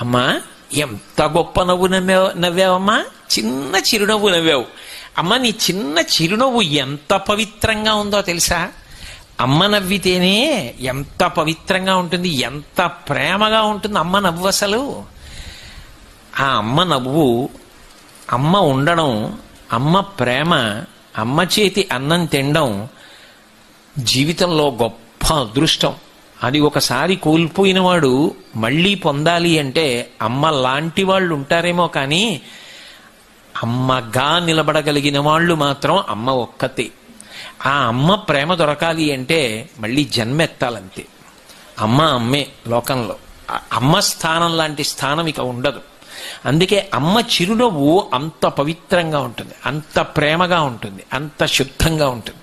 అమ్మా ఎంత గొప్ప నవ్వు నవ్వావమ్మా, చిన్న చిరునవ్వు నవ్వావు. అమ్మ నీ చిన్న చిరునవ్వు ఎంత పవిత్రంగా ఉందో తెలుసా? అమ్మ నవ్వితేనే ఎంత పవిత్రంగా ఉంటుంది, ఎంత ప్రేమగా ఉంటుంది అమ్మ నవ్వు. అసలు ఆ అమ్మ నవ్వు, అమ్మ ఉండడం, అమ్మ ప్రేమ, అమ్మ చేతి అన్నం తినడం జీవితంలో గొప్ప అదృష్టం. అది ఒకసారి కోల్పోయిన వాడు మళ్ళీ పొందాలి అంటే అమ్మ లాంటి వాళ్ళు ఉంటారేమో, కానీ అమ్మగా నిలబడగలిగిన వాళ్ళు మాత్రం అమ్మ ఒక్కతే. ఆ అమ్మ ప్రేమ దొరకాలి అంటే మళ్ళీ జన్మెత్తాలంతే. అమ్మ అమ్మే లోకంలో. అమ్మ స్థానం లాంటి స్థానం ఇక ఉండదు. అందుకే అమ్మ చిరునవ్వు అంత పవిత్రంగా ఉంటుంది, అంత ప్రేమగా ఉంటుంది, అంత శుద్ధంగా ఉంటుంది.